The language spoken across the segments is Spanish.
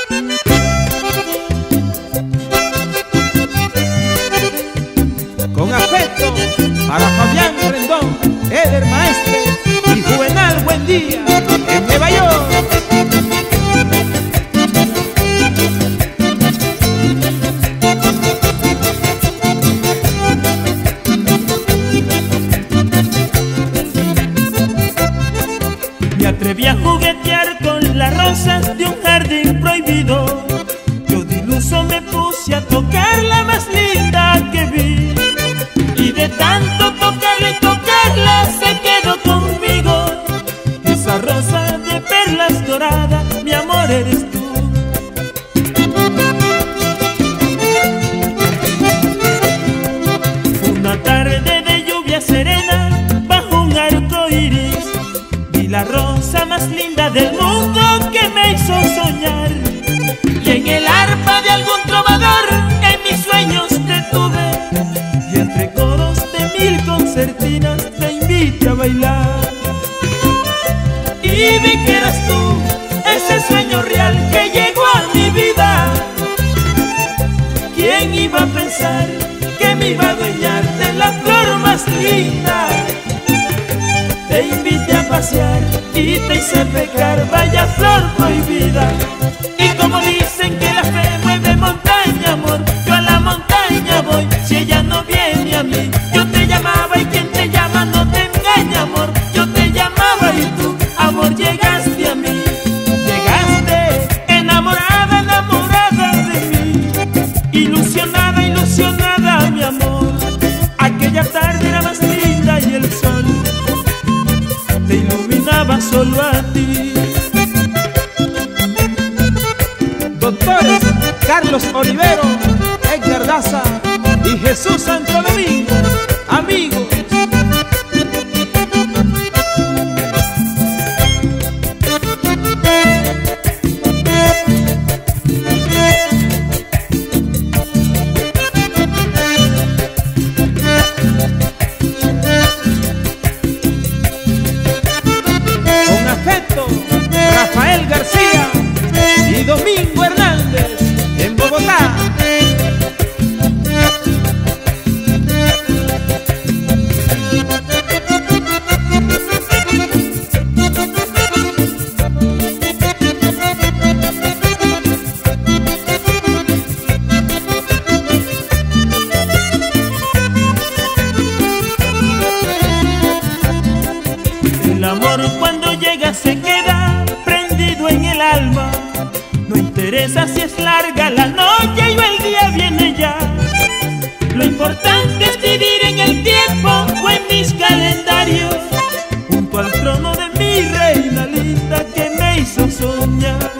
Con afecto para Fabián Rendón, Eder Maestre y Juvenal Buendía en Nueva York. Me atreví a juguetear con las rosas de un jardín prohibido. Yo de iluso me puse a tocar la más linda que vi. Y de tanto tocarla y tocarla se quedó conmigo. Esa rosa de perlas doradas, mi amor, eres tú. Una tarde de lluvia serena, bajo un arco iris, vi la rosa más linda del mundo que me hizo soñar. Y en el arpa de algún trovador en mis sueños te tuve. Y entre coros de 1000 concertinas te invité a bailar. Y vi que eras tú, ese sueño real que llegó a mi vida. ¿Quién iba a pensar que me iba a adueñar de la flor más linda? Te invité a pasear y te hice pecar, vaya flor prohibida. Y como dicen que la fe mueve montaña, amor, yo a la montaña voy, si ella no viene a mí. Yo te llamaba y quien te llama no te engaña, amor. Yo te llamaba y tú, amor, llegaste a mí. Llegaste enamorada, enamorada de mí. Ilusionada, ilusionada, mi amor. Aquella tarde era más linda y el sol te iluminaba solo a ti. Doctores Carlos Olivero, Edgar Daza y Jesús Santo Domingo, amigos. Con afecto, Rafael García y Domingo Hernández en Bogotá. El amor cuando llega se queda prendido en el alma. No interesa si es larga la noche o el día viene ya. Lo importante es vivir en el tiempo o en mis calendarios, junto al trono de mi reina linda que me hizo soñar.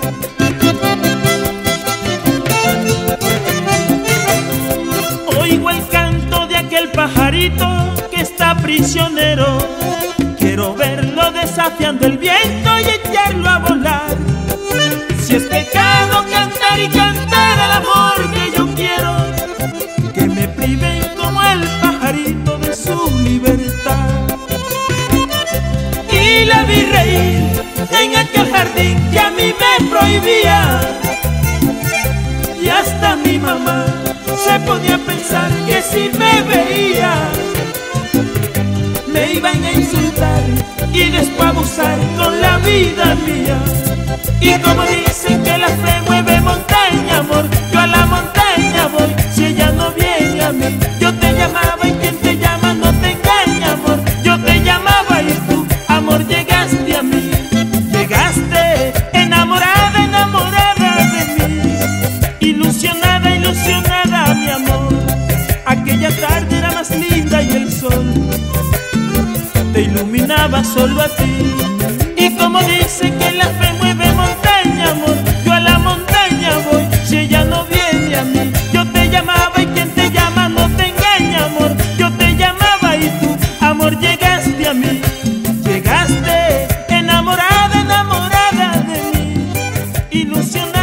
Oigo el canto de aquel pajarito que está prisionero. Quiero verlo desafiando el viento y echarlo a volar. Si es pecado cantar y cantar al amor que yo quiero, que me priven como el pajarito de su libertad. Y la vi reír en aquel jardín que a mí me prohibía. Y hasta mi mamá se ponía a pensar que si me veía me iban a insultar y después abusar con la vida mía. Y como dicen que la fe mueve montaña, amor, yo a la montaña voy, si ella no viene a mí. Yo te llamaba y quien te llama no te engaña, amor. Yo te llamaba y tú, amor, llegaste a mí. Llegaste enamorada, enamorada de mí. Ilusionada, ilusionada, mi amor. Aquella tarde era más linda y el sol te iluminaba solo a ti. Y como dicen que la fe mueve montaña, amor, yo a la montaña voy, si ella no viene a mí. Yo te llamaba y quien te llama no te engaña, amor. Yo te llamaba y tú, amor, llegaste a mí. Llegaste enamorada, enamorada de mí. Ilusionada.